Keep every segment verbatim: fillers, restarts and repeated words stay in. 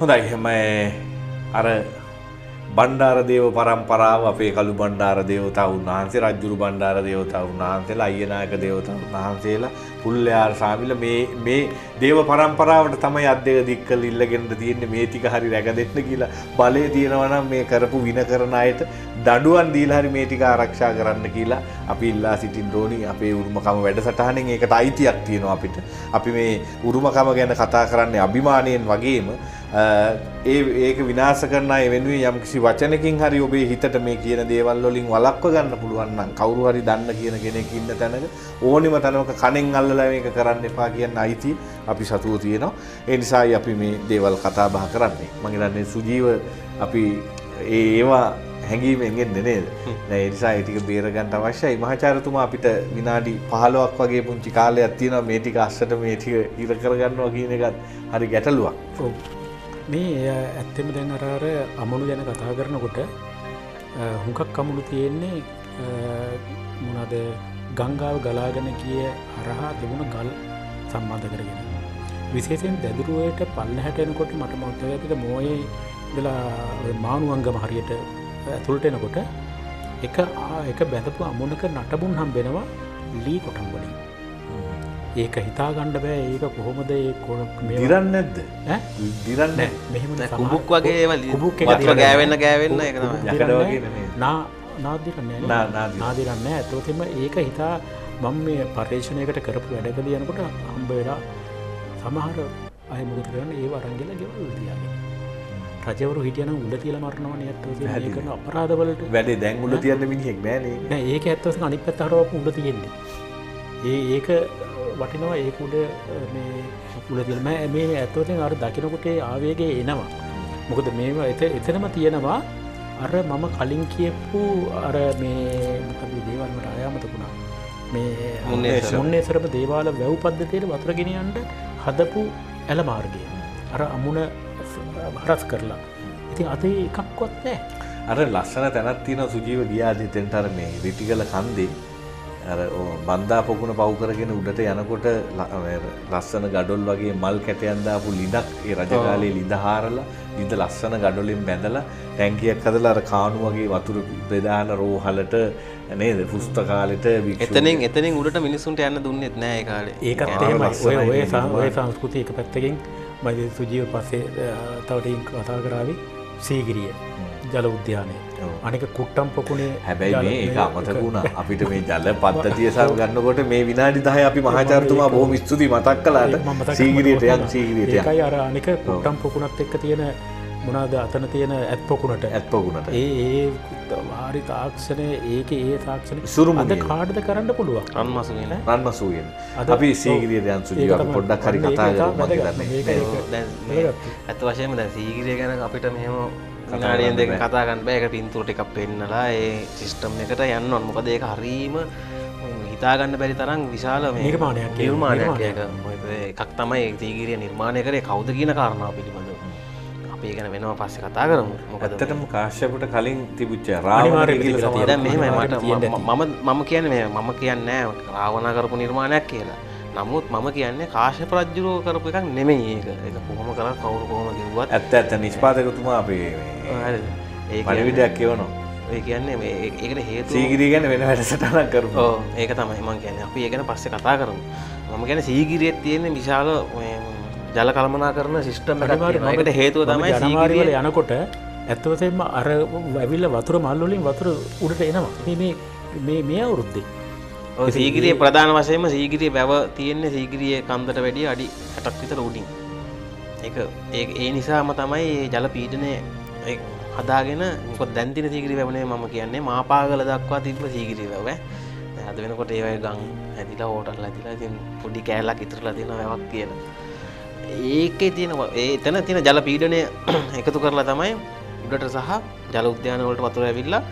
හොඳයි මේ අර බණ්ඩාර දේව පරම්පරාව අපේ කළු බණ්ඩාර දේවතාවුන් වහන්සේ රජුරු බණ්ඩාර දේවතාවුන් වහන්සේලා අයියනායක දේවතාවුන් වහන්සේලා පුල්ලයාර සාමිල මේ මේ දේව පරම්පරාවට තමයි අත් දෙක දික් කළ ඉල්ලගෙන තියෙන්නේ මේ ටික හරි රැකදෙන්න කියලා බලය තියෙනවා නම් මේ කරපු වින කරන අයට දඬුවම් දීලා හරි මේ ටික ආරක්ෂා කරන්න කියලා අපි ඉල්ලා සිටින්න ඕනි අපේ උරුමකම වැඩසටහනෙන් ඒකට අයිතියක් තියෙනවා අපිට අපි මේ උරුමකම ගැන කතා කරන්නේ අභිමාණයෙන් වගේම ඒ ඒක විනාශ කරන අය වෙනුවෙන් යම්කිසි වචනකින් හරි ඔබේ හිතට මේ කියන දේවල් වලින් වළක්ව ගන්න පුළුවන් නම් කවුරු හරි දන්න කියන කෙනෙක් ඉන්න තැනක ඕනෙම තැනක කණෙන් අල්ලලා මේක කරන්න එපා කියන අයිතිය අපි සතුව තියෙනවා ඒ නිසායි අපි මේ දේවල් කතා බහ කරන්නේ මම හිතන්නේ සුජීව අපි ඒ ඒවා හැංගීමෙන් එන්නේ නේද දැන් ඒ නිසා ඒ ටික බේර ගන්න අවශ්‍යයි මහාචාර්යතුමා අපිට විනාඩි පහළොවක් වගේ පුංචි කාලයක් තියෙනවා මේ ටික අස්සට මේ ටික ඉර කරගන්නවා කියන එකත් හරි ගැටලුවක් ඔව් මේ ඇත්තෙම දැන් අර අර අමුණු ගැන කතා කරනකොට හුඟක් අමුණු තියෙන්නේ මොනවාද ගංගාව ගලාගෙන ගිය හරහා තිබුණ ගල් සම්බන්ධ කරගෙන විශේෂයෙන් දැදුරුවේට පල්ලහැට එනකොට මට මතක ඇතිද මොයේ ඉඳලා මානුවංගම හරියට ඇතුළට එනකොට එක එක බැඳපු අමුණක නටබුන් හම්බෙනවා ලී කොටම් වලින් ඒක හිතා ගන්න බෑ ඒක කොහොමද ඒ මේ දිරන්නේ නැද්ද ඈ දිරන්නේ මෙහෙම කුබුක් වගේ ඒවා වතුර ගෑවෙන්න ගෑවෙන්න ඒක තමයි යකඩ වගේ නෙමෙයි නා නා දිරන්නේ නා නා නා දිරන්නේ ඒතොතෙම ඒක හිතා මම මේ පරිශ්‍රණයකට කරපු වැඩකදී යනකොට හම්බ වෙලා සමහර අය මොකද කරන්නේ ඒව අරන් ගිහලා ගෙවල් තියාගෙන රජවරු හිටියනම් උඩ තියලා මරනවනේ ඇත්තටම මේ කරන අපරාධ වලට වැඩේ දැන් උඩ තියන්න මිනිහෙක් නෑනේ නෑ ඒක ඇත්තටම අනිත් පැත්ත හරවපු උඩ තියෙන්නේ ඒ ඒක වටිනවා ඒක උඩ මේ උඩ තියලා මම මේ ඇත්තටම අර දකින්නකොට ආවේගය එනවා මොකද මේව එතනම තියෙනවා අර මම කලින් කියපු අර මේ මොකද දේවල් වලට ආයාමතුණා මේ මුන්නේසරම දේවාල වැව් පද්ධතියේ වතුර ගෙනියන්න හදපු ඇල මාර්ගය අර අමුණ හරස් කරලා ඉතින් අද එකක්වත් නැහැ අර ලස්සන තැනක් තියෙනවා සුජීව ගියාද එතෙන්ට අර මේ රිටිගල කන්දේ අර බන්දා පොකුණ පව් කරගෙන උඩට යනකොට ලස්සන ගඩොල් වගේ මල් කැටයන් දාපු ලිඳක් ඒ රජකාලේ ලිඳ හාරලා ලිඳ ලස්සන ගඩොලින් බැඳලා ටැංකියක් හදලා අර කාණු වගේ වතුර බෙදාන රෝහලට නේද පුස්තකාලෙට එතනින් එතනින් උඩට මිනිස්සුන්ට යන්න දුන්නෙත් නෑ ඒ කාලේ ඒකත් එහෙමයි ඔය ඔය ඔය සංස්කෘතිය එක පැත්තකින් මම සුජීව පස්සේ තව ටිකක් කතා කරાવી සීගිරිය ජල උද්‍යානය අනික කුට්ටම් පොකුණේ හැබැයි මේ ඒක අමතක වුණා අපිට මේ ජල පද්ධතිය සම ගන්නකොට මේ විනාඩි දහය අපි මහාචාර්යතුමා බොහොම ස්තුතියි මතක් කළාට සීගිරියට යන් සීගිරියට යන් ඒකයි අර අනික කුට්ටම් පොකුණත් එක්ක තියෙන මොනවාද අතන තියෙන ඇත් පොකුණට ඇත් පොකුණට ඒ ඒ වාරි තාක්ෂණය ඒකේ ඒ තාක්ෂණය සුරුමුණේ අද කාටද කරන්න පුළුවන් රන්මසු කියන රන්මසු කියන අපි සීගිරියට යන් සුජීව අපි පොඩ්ඩක් හරි කතා කරමු මම හිතන්නේ දැන් ඇත්ත වශයෙන්ම දැන් සීගිරිය ගැන අපිට මෙහෙම විනාඩියෙන් දෙක කතා කරන්න බෑ ඒක පින්තූර ටිකක් පෙන්නලා ඒ සිස්ටම් එකට යන්න ඕන මොකද ඒක හරීම හිතා ගන්න බැරි තරම් විශාල මේ නිර්මාණයක් නිර්මාණයක් ඒක එකක් තමයි සීගිරිය නිර්මාණය කරේ කවුද කියන කාරණාව පිළිබඳව අපි ඒක ගැන වෙනම පස්සේ කතා කරමු මොකද ඇත්තටම කාශ්‍යපට කලින් තිබුච්ච රාවණ කියලා තමයි දැන් මෙහෙමයි මට මම මම කියන්නේ මේ මම කියන්නේ නෑ රාවණ කරපු නිර්මාණයක් කියලා නමුත් මම කියන්නේ කාශ්‍යප රජුරෝ කරපු එකක් නෙමෙයි ඒක. ඒක කොහොම කරා කවුරු කොහොම කිව්වත් ඇත්ත ඇත්ත නිෂ්පාදකතුමා අපේ හරිද. ඒ පණිවිඩයක් කියවනවා. ඒ කියන්නේ මේ ඒකට හේතුව සීගිරිය ගැන වෙන වැඩසටහනක් කරමු. ඔව් ඒක තමයි මම කියන්නේ. අපි ඒක ගැන පස්සේ කතා කරමු. මම කියන්නේ සීගිරියේ තියෙන විශාල ජල කළමනාකරන සිස්ටම් එකක් තියෙනවා. ඒකට හේතුව තමයි සීගිරිය වල යනකොට ඇත්ත වශයෙන්ම අර ඇවිල්ලා වතුර මල් වලින් වතුර උඩට එනවා. මේ මේ මේ මේ අවුරුද්දේ සීගිරිය ප්‍රධාන වශයෙන්ම සීගිරිය වැව තියෙන්නේ සීගිරිය කන්දට වැඩිය අඩි හැටක් විතර උඩින්. ඒක ඒ නිසාම තමයි මේ ජල පීඩනය හදාගෙන මොකද දැන් තියෙන සීගිරිය වැව නෙමෙයි මම කියන්නේ මාපාගල දක්වා තිබ්බ සීගිරිය වැව. දැන් අද වෙනකොට ඒ වගේ ගම් හැදිලා හෝටල් හැදිලා ඉතින් පොඩි කෑල්ලක් ඉතුරුලා තියෙන වැවක් කියලා. ඒකේ තියෙන ඒ එතන තියෙන ජල පීඩනය එකතු කරලා තමයි උඩට සහ ජල උද්‍යාන වලට වතුර ඇවිල්ලා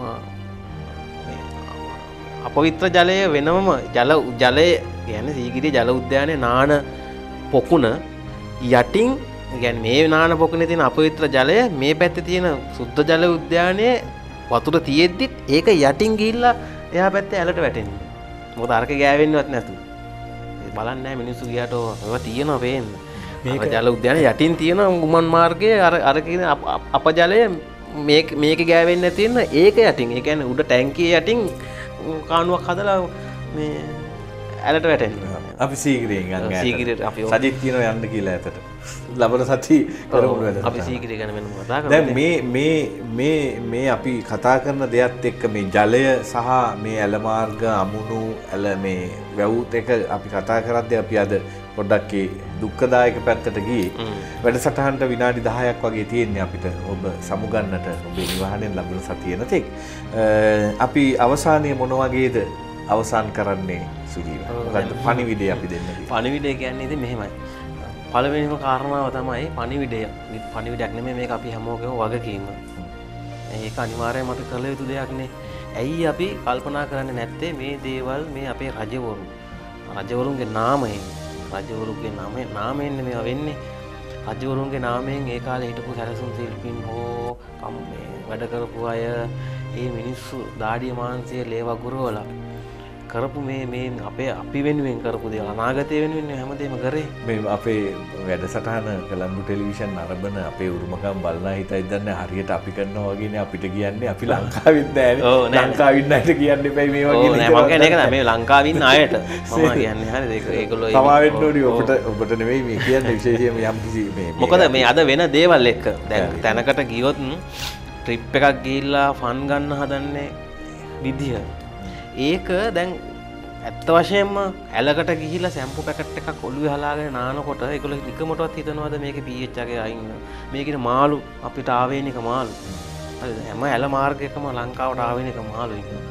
අපවිත්‍ර ජලය වෙනම ජල ජලය කියන්නේ සීගිරිය ජල උද්‍යානයේ නාන පොකුණ යටින් කියන්නේ මේ නාන පොකුණේ තියෙන අපවිත්‍ර ජලය මේ පැත්තේ තියෙන සුද්ධ ජල උද්‍යානයේ වතුර තියෙද්දිත් ඒක යටින් ගිහිල්ලා එහා පැත්තේ ඇලට වැටෙන්නේ. මොකද අරක ගෑවෙන්නවත් නැතු. බලන්න නැහැ මිනිස්සු ගියාට ඒවා තියෙනවා පේන්න. මේක ජල උද්‍යාන යටින් තියෙන ගුමන් මාර්ගයේ අර අර කියන අප ජලය මේක මේක ගෑවෙන්නේ නැති වෙන ඒක යටින් ඒ කියන්නේ උඩ ටැංකිය යටින් කාණුවක් හදලා මේ ඇලට වැටෙනවා. අපි සීගිරියෙන් යන්න සීගිරියට අපි සජිත් කියනවා යන්න කියලා ඇතට. ලබන සති කරමු වැඩ. අපි සීගිරිය ගැන වෙනම කතා කරමු. දැන් මේ මේ මේ මේ අපි කතා කරන දෙයත් එක්ක මේ ජලය සහ මේ ඇල මාර්ග අමුණු ඇල මේ වැවුත් එක අපි කතා කරද්දී අපි අද පොඩ්ඩක් ඒ දුක්ඛදායක පැත්තට ගියේ. වැඩසටහනට විනාඩි දහයක් වගේ තියෙන්නේ අපිට ඔබ සමුගන්නට ඔබේ නිවහනෙන් ලැබුණ සතිය නැතෙක්. අපි අවසානයේ මොන වගේද අවසන් කරන්නේ සුජීව? මොකද්ද පණිවිඩය අපි දෙන්නේ? පණිවිඩය කියන්නේ ඉතින් මෙහෙමයි. පළවෙනිම කාරණාව තමයි පණිවිඩය. පණිවිඩයක් නෙමෙයි මේක අපි හැමෝගෙම වගකීම. ඒක අනිවාර්යයෙන්ම අපි කළ යුතු දෙයක් නේ. ඇයි අපි කල්පනා කරන්නේ නැත්තේ මේ දේවල් මේ අපේ රජවරු රජවරුන්ගේ නාමයෙන් රජවරුන්ගේ නාමයෙන් නාමයෙන් මේවා වෙන්නේ. රජවරුන්ගේ නාමයෙන් ඒ කාලේ හිටපු සැලසුම් ශිල්පීන් හෝ වැඩ කරපු අය ඒ මිනිස්සු දාඩිය මාංශය ලේව ගුරවලා කරපු මේ මේ අපේ අපි වෙනුවෙන් කරපු දේවල් අනාගතය වෙනුවෙන් හැමදේම කරේ. මේ අපේ වැඩසටහන කොළඹ ටෙලිවිෂන් අරබන අපේ උරුමකම් බලනා හිතයි දන්නේ හරියට අපි කරනවා වගේනේ අපිට කියන්නේ අපි ලංකාවෙත් නෑනේ. ලංකාවින් නැට කියන්න එපයි මේ වගේ. නෑ මම කියන්නේ ඒක නෑ මේ ලංකාවින් අයට මම කියන්නේ හරිද ඒක ඒගොල්ලෝ තමා වෙන්න ඕනි ඔබට ඔබට නෙවෙයි මේ කියන්නේ විශේෂයෙන්ම යම් කිසි මේ මොකද මේ අද වෙන දේවල් එක්ක දැන් තැනකට ගියොත් ට්‍රිප් එකක් ගිහිල්ලා ෆන් ගන්න හදන්නේ විදිය ඒක දැන් ඇත්ත වශයෙන්ම ඇලකට ගිහිල්ලා සැම්පු පැකට් එකක් ඔළුවේ හලාගෙන නානකොට ඒගොල්ලෝ නිකමටවත් හිතනවාද මේකේ pH එකේ අයින් මේකේ මාළු අපිට ආවේනික මාළු හරිද හැම ඇල මාර්ගයකම ලංකාවට ආවේනික මාළු ඉන්නවා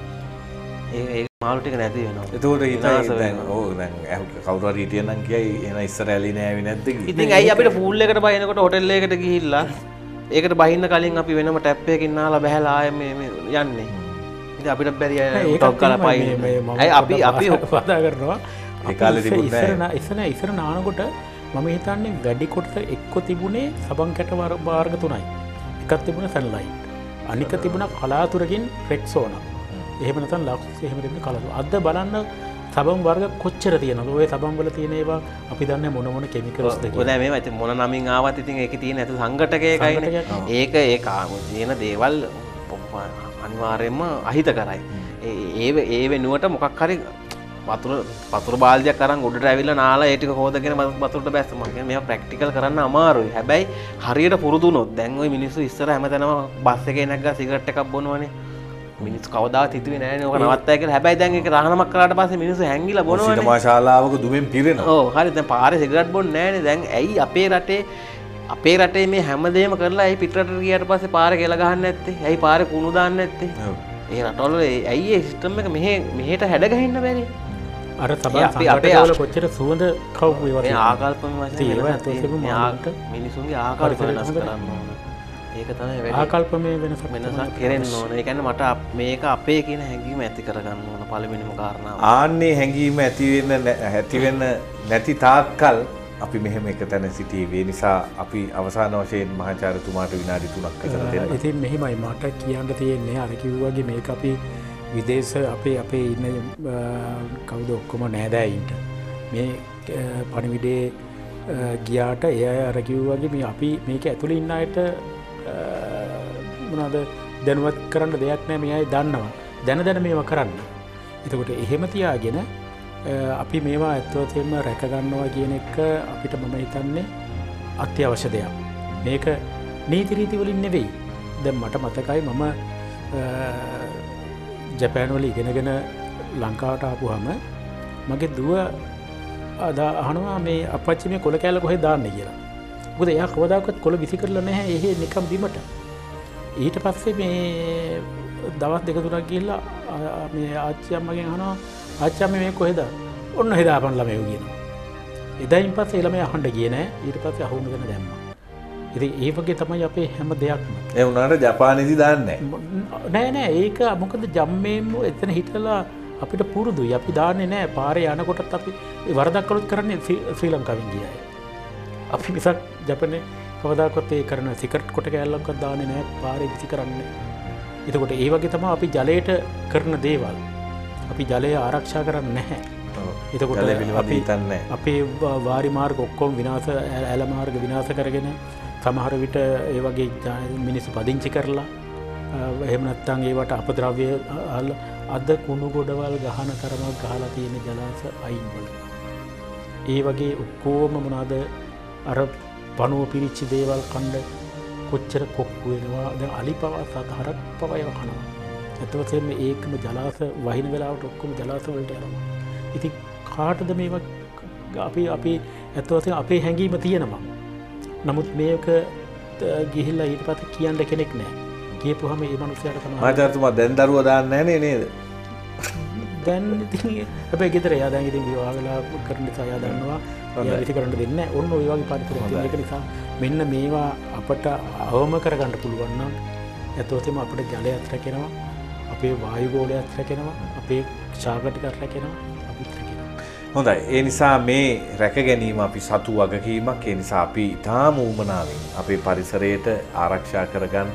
ඒ ඒ මාළු ටික නැති වෙනවා ඒතකොට හිතයි දැන් ඕ දැන් කවුරු හරි හිටියනම් කියයි එහෙනම් ඉස්සර ඇලි නෑවේ නැද්ද කියලා ඉතින් ඇයි අපිට පූල් එකට බහිනකොට හොටෙල් එකකට ගිහිල්ලා ඒකට බහින්න කලින් අපි වෙනම ටැප් එකකින් නාලා බහැලා ආයෙ මේ යන්නේ ඉතින් අපිට බැරි ටොක් කරලා පයින් ඇයි අපි අපි කතා කරනවා ඒ කාලේ තිබුණේ ඉස්සර ඉස්සර ඉස්සර නානකොට මම හිතන්නේ වැඩි කොටස එක්ක තිබුණේ සබන් කැට වර්ග තුනයි එකක් තිබුණේ සන්ලයිට් අනික තිබුණා කලාතුරකින් රෙක්සෝනා එහෙම නැත්නම් ලක්ස් එහෙම තිබුණේ කලාතුර අද බලන්න සබන් වර්ග කොච්චර තියෙනවද ඔය සබන් වල තියෙන ඒවා අපි දන්නේ මොන මොන කිමිකල්ස්ද කියලා. ඔය මේවා ඉතින් මොන නමින් ආවත් ඉතින් ඒකේ තියෙන ඇතු සංඝටකයකයිනේ. ඒක ඒ කාම තියෙන දේවල් අනිවාර්යයෙන්ම අහිත කරයි. ඒ ඒ වෙනුවට මොකක් හරි වතුර වතුර බාල්දියක් අරන් උඩට ඇවිල්ලා නාලා ඒ ටික හොදගෙන වතුරට බැස්ස මම කියන්නේ මේවා ප්‍රැක්ටිකල් කරන්න අමාරුයි. හැබැයි හරියට පුරුදු වුණොත් දැන් ওই මිනිස්සු ඉස්සර හැමතැනම බස් එකේ නැග්ගා සිගරට් එකක් බොනවනේ. මිනිස්සු කවදාවත් හිතුවේ නෑනේ ඕක නවත්තයි කියලා. හැබැයි දැන් ඒක රහනමක් කරාට පස්සේ මිනිස්සු හැංගිලා බොනවනේ. සිනමා ශාලාවක දුමෙන් පිරෙනවා. ඔව් හරි දැන් පාරේ සිගරට් බොන්නේ නෑනේ. දැන් ඇයි අපේ රටේ අපේ රටේ මේ හැමදේම කරලා ඇයි පිටරටට ගියාට පස්සේ පාරේ කෙල ගහන්නේ නැත්තේ? ඇයි පාරේ කුණු දාන්නේ නැත්තේ? ඔව්. ඒ රටවල ඇයි ඒ සිස්ටම් එක මෙහෙ මෙහෙට හැඩ ගහින්න බැරි? අර තමයි අපේ කොච්චර සුවඳ කවු ඒවා මේ ආකල්පම වශයෙන් මිනිසුන්ගේ ආකල්ප වෙනස් කරන්න ඕන. ඒක තමයි වැඩි. ආකල්පමේ වෙනසක් වෙනසක් කෙරෙන්න ඕන. ඒ කියන්නේ මට මේක අපේ කියන හැඟීම ඇති කරගන්න ඕන පළවෙනිම කාරණාව. ආන්නේ හැඟීම ඇති වෙන්න ඇති වෙන්න නැති තාක්කල් අපි මෙහෙම එක තැන සිටියේ. ඒ නිසා අපි අවසාන වශයෙන් මහාචාර්යතුමාට විනාඩි තුනක් විතර දෙන්න. ඉතින් මෙහෙමයි මට කියන්න තියෙන්නේ අර කිව්වාගේ මේක අපි විදේශ අපේ අපේ ඉන්න කවුද ඔක්කොම නෑදෑයින්ට මේ පණිවිඩේ ගියාට එය අර කිව්වාගේ මේ අපි මේක ඇතුළේ ඉන්න අයට මොනවද දැනුවත් කරන්න දෙයක් නෑ මේ අය දන්නවා දැන දැන මේවා කරන්න. එතකොට එහෙම තියාගෙන අපි මේවා ඇත්තටම රැක ගන්නවා කියන එක අපිට මම හිතන්නේ අත්‍යවශ්‍ය දෙයක්. මේක නීති රීති වලින් නෙවෙයි. දැන් මට මතකයි මම ජපාන් වල ඉගෙනගෙන ලංකාවට ආපුවාම මගේ දුව අදා අහනවා මේ අපච්චි මේ කොළ කෑල්ල කොහෙද දාන්නේ කියලා. මොකද එයා කවදාකවත් කොළ විසි කරලා නැහැ එහෙ නිකම් බිමට. ඊට පස්සේ මේ දවස් දෙක තුනක් ගිහිල්ලා මේ ආච්චි අම්මගෙන් අහනවා ආච්චි අම්මේ මේ කොහෙද? ඔන්න හෙදාපන් ළමයෝ කියනවා. එදායින් පස්සේ ළමයා අහන්න ගියේ නැහැ. ඊට පස්සේ අහුනගෙන දැම්මා. ඉතින් ඒ වගේ තමයි අපේ හැම දෙයක්ම. ඒ වුණාට ජපානයේදී දාන්නේ නැහැ. නෑ නෑ ඒක මොකද ජම්මේම එතන හිටලා අපිට පුරුදුයි. අපි දාන්නේ නැහැ. පාරේ යනකොටත් අපි වරදක් කළොත් කරන්නේ ශ්‍රී ලංකාවෙන් ගියයි. අපි මිසක් ජපානයේ කවදාකවත් ඒ කරන සිගරට් කොට කෑල්ලක්වත් දාන්නේ නැහැ. පාරේ විසි කරන්නේ. එතකොට ඒ වගේ තමයි අපි ජලයට කරන දේවල්. අපි ජලය ආරක්ෂා කරන්නේ නැහැ. එතකොට ජලය පිළිබඳව හිතන්නේ අපේ වාරි මාර්ග ඔක්කොම විනාශ ඇල මාර්ග විනාශ කරගෙන සමහර විට ඒ වගේ මිනිස්සු පදිංචි කරලා එහෙම නැත්නම් ඒවට අපද්‍රව්‍ය අද කුණු ගොඩවල් ගහන තරමක් ගහලා තියෙන ජලාශ අයින් වල. ඒ වගේ ඔක්කොම මොනවාද අර පණුව පිරිච්ච දේවල් කණ්ඩ කොච්චර කොක්කු වෙනවා. දැන් අලිපවා සතහරක් පවා ඒව කනවා. ඇත්ත වශයෙන්ම ඒකම ජලාශ වහින වෙලාවට ඔක්කොම ජලාශ වලට යනවා. ඉතින් කාටද මේවා අපි අපි ඇත්ත වශයෙන්ම අපේ හැඟීම තියෙනවා. නමුත් මේක ගිහිල්ලා ඊට පස්සේ කියන්න කෙනෙක් නැහැ. කියපුවාම මේ මිනිස්සයාට තමයි මහාචාර්යතුමා දැන් දරුවා දාන්නේ නැහැ නේද? දැන් ඉතින් හැබැයි ගෙදර එයා දැන් ඉතින් විවාහ වෙලා කරන නිසා එයා දන්නවා එයා ඉති කරන්න දෙන්නේ නැහැ. ඔන්න ඔය වගේ පරිසරයක් තියෙන එක නිසා මෙන්න මේවා අපට අවම කරගන්න පුළුවන් නම් ඇත්තටම අපිට ජලයත් රැකෙනවා, අපේ වායු ගෝලයත් රැකෙනවා, අපේ ශාක ටිකත් රැකෙනවා, අපිත් රැකෙනවා. හොඳයි. ඒ නිසා මේ රැක ගැනීම අපි සතු වගකීමක්. ඒ නිසා අපි ඊටාම උමනාවෙන් අපේ පරිසරයට ආරක්ෂා කරගන්න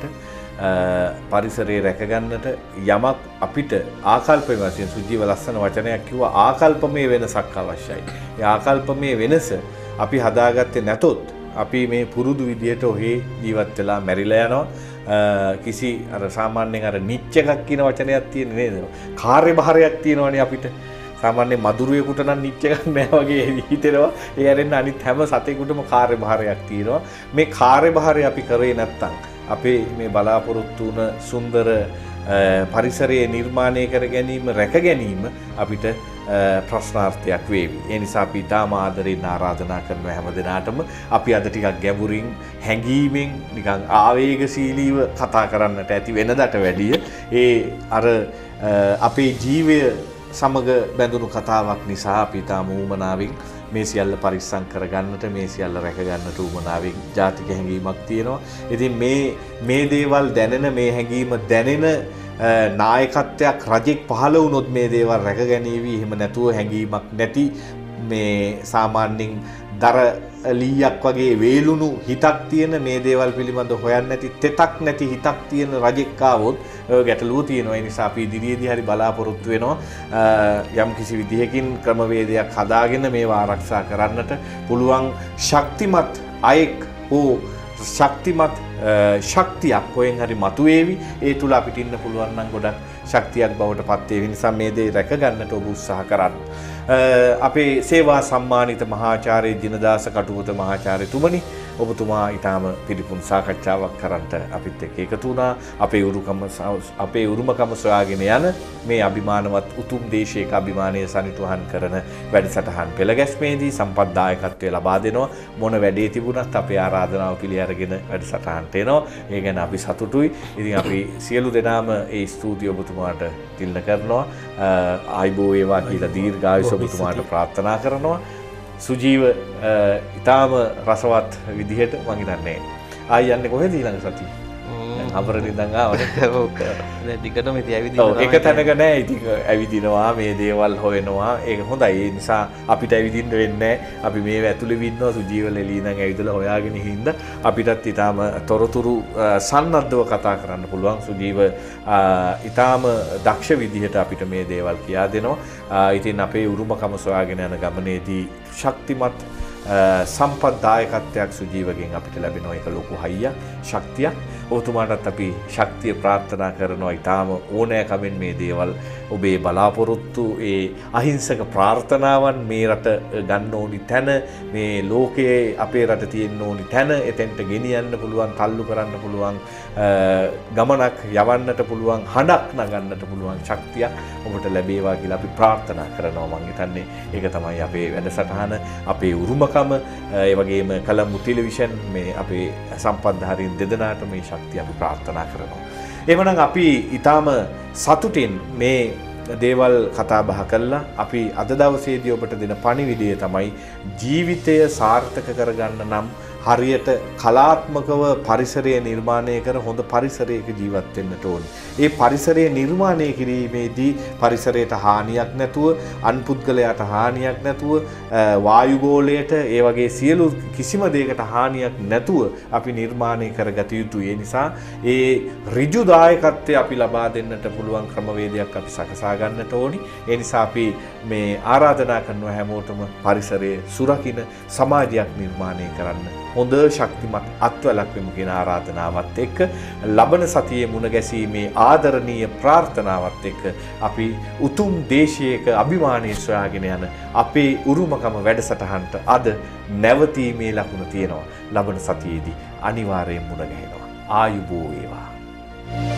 පරිසරයේ රැකගන්නට යමක් අපිට ආකල්පයේ වශයෙන් සුජීව ලස්සන වචනයක් කිව්වා ආකල්පමය වෙනසක් අවශ්‍යයි. ඒ ආකල්පමය වෙනස අපි හදාගත්තේ නැතොත් අපි මේ පුරුදු විදියට ඔහේ ජීවත් වෙලා මැරිලා යනවා. කිසි අර සාමාන්‍යයෙන් අර නිච් එකක් කියන වචනයක් තියෙන නේද? කාර්යභාරයක් තියෙනවනේ අපිට. සාමාන්‍ය මදුරුවෙකුට නම් නිච් එකක් නැහැ වගේ හිතෙනවා. ඒ ඇරෙන්න අනිත් හැම සතෙකුටම කාර්යභාරයක් තියෙනවා. මේ කාර්යභාරය අපි කරේ නැත්තම් අපේ මේ බලාපොරොත්තු වුණ සුන්දර පරිසරයේ නිර්මාණය කර ගැනීම රැක ගැනීම අපිට ප්‍රශ්නාර්ථයක් වේවි. ඒ නිසා අපි ඊටම ආදරෙන් ආරාධනා කරන හැම දිනාටම අපි අද ටිකක් ගැඹුරින් හැඟීමෙන් නිකන් ආවේගශීලීව කතා කරන්නට ඇති වෙනදට වැඩිය ඒ අර අපේ ජීවය සමග බැඳුණු කතාවක් නිසා අපි ඊටම උමනාවෙන් මේ සියල්ල පරිස්සම් කරගන්නට මේ සියල්ල රැකගන්නට උමනාවෙන් ජාතික හැඟීමක් තියෙනවා. ඉතින් මේ මේ දේවල් දැනෙන මේ හැඟීම දැනෙන නායකත්වයක් රජෙක් පහළ වුණොත් මේ දේවල් රැකගැනීවි. එහෙම නැතුව හැඟීමක් නැති මේ සාමාන්‍යයෙන් දර ලීයක් වගේ වේලුණු හිතක් තියෙන මේ දේවල් පිළිබඳ හොයන්න නැති තෙතක් නැති හිතක් තියෙන රජෙක් ආවොත් ගැටලුව තියෙනවා. ඒ නිසා අපි ඉදිරියේදී හරි බලාපොරොත්තු වෙනවා යම් කිසි විදිහකින් ක්‍රමවේදයක් හදාගෙන මේවා ආරක්ෂා කරන්නට පුළුවන් ශක්තිමත් අයෙක් හෝ ශක්තිමත් ශක්තියක් කොහෙන් හරි මතුවේවි. ඒ තුල අපිට ඉන්න පුළුවන් නම් ගොඩක් ශක්තියක් බවට පත් වේ. නිසා මේ දේ රැක ගන්නට ඔබ උත්සාහ කරන්න. අපේ සේවා සම්මානිත මහාචාර්ය ජිනදාස කටුවත මහාචාර්යතුමනි ඔබතුමා ඊටාම පිළිපුන් සාකච්ඡාවක් කරන්නට අපිත් එක්ක එකතු වුණා. අපේ උරුකම අපේ උරුමකම සොයාගෙන යන මේ අභිමානවත් උතුම් දේශයක අභිමානීය සනිටුහන් කරන වැඩසටහන් පෙළගැස්මේදී සම්පත්දායකත්වය ලබා දෙනවා. මොන වැඩේ තිබුණත් අපේ ආරාධනාව පිළි අරගෙන වැඩසටහනට එනවා. ඒ ගැන අපි සතුටුයි. ඉතින් අපි සියලු දෙනාම ඒ ස්තුතිය ඔබතුමාට තිල්න කරනවා. ආයිබෝ වේවා කියලා දීර්ඝායුෂ ඔබතුමාට ප්‍රාර්ථනා කරනවා. සුජීව ඉතාම රසවත් විදිහට මං හිතන්නේ ආයි යන්නේ කොහෙද ඊළඟ සතිය? දැන් හබරෙන් ඉඳන් ආවට දැන් දිගටම ඉතින් ඇවිදිනවා. ඔව් එක තැනක නෑ. ඉතින් ඇවිදිනවා මේ දේවල් හොයනවා. ඒක හොඳයි. ඒ නිසා අපිට ඇවිදින්න වෙන්නේ නෑ. අපි මේව ඇතුළේ වින්නවා. සුජීව ලෙලී ඉඳන් ඇවිදලා හොයාගෙන හින්ද අපිටත් ඊටාම තොරතුරු සන්නද්ධව කතා කරන්න පුළුවන්. සුජීව ඊටාම දක්ෂ විදිහට අපිට මේ දේවල් කියා දෙනවා. ඉතින් අපේ උරුමකම සොයාගෙන යන ගමනේදී ශක්තිමත් සම්පත්දායකත්වයක් සුජීවගෙන් අපිට ලැබෙනවා. ඒක ලොකු හයියක් ශක්තියක්. ඔබතුමාටත් අපි ශක්තිය ප්‍රාර්ථනා කරනවා. ඊටාම ඕනෑකමින් මේ දේවල් ඔබේ බලාපොරොත්තු ඒ අහිංසක ප්‍රාර්ථනාවන් මේ රට ගන්න ඕනි තැන මේ ලෝකයේ අපේ රට තියෙන්න ඕනි තැන එතෙන්ට ගෙනියන්න පුළුවන් තල්ලු කරන්න පුළුවන් ගමනක් යවන්නට පුළුවන් හඬක් නගන්නට පුළුවන් ශක්තියක් ඔබට ලැබේවා කියලා අපි ප්‍රාර්ථනා කරනවා. මම හිතන්නේ ඒක තමයි අපේ වැඩසටහන අපේ උරුමකම ඒ වගේම කලම්බු ටෙලිවිෂන් මේ අපේ සම්පත්ධාරීන් දෙදෙනාට මේ ශක්තිය අපි ප්‍රාර්ථනා කරනවා. එහෙමනම් අපි ඊටාම සතුටින් මේ දේවල් කතා බහ කළා. අපි අද දවසේදී ඔබට දෙන පණිවිඩය තමයි ජීවිතය සාර්ථක කරගන්න නම් හරියට කලාත්මකව පරිසරය නිර්මාණය කර හොඳ පරිසරයක ජීවත් වෙන්නට ඕනේ. ඒ පරිසරය නිර්මාණය කිරීමේදී පරිසරයට හානියක් නැතුව, අන්පුද්ගලයාට හානියක් නැතුව, වායුගෝලයට ඒ වගේ සියලු කිසිම දෙයකට හානියක් නැතුව අපි නිර්මාණය කරගත යුතුයි. ඒ නිසා ඒ ඍජු දායකත්වය අපි ලබා දෙන්නට පුළුවන් ක්‍රමවේදයක් අපි සකසා ගන්නට ඕනි. ඒ නිසා අපි මේ ආරාධනා කරනවා හැමෝටම පරිසරයේ සුරකින්න සමාජයක් නිර්මාණය කරන්න. හොඳ ශක්තිමත් අත්වලක් වෙමු කියන ආරාධනාවත් එක්ක ලබන සතියේ මුණ ගැසීමේ ආදරණීය ප්‍රාර්ථනාවත් එක්ක අපි උතුම් දේශයක අභිමානයේ සොයාගෙන යන අපේ උරුමකම වැඩසටහනට අද නැවතීමේ ලකුණ තියෙනවා. ලබන සතියේදී අනිවාර්යයෙන් මුණ ගැහෙනවා. ආයුබෝ වේවා.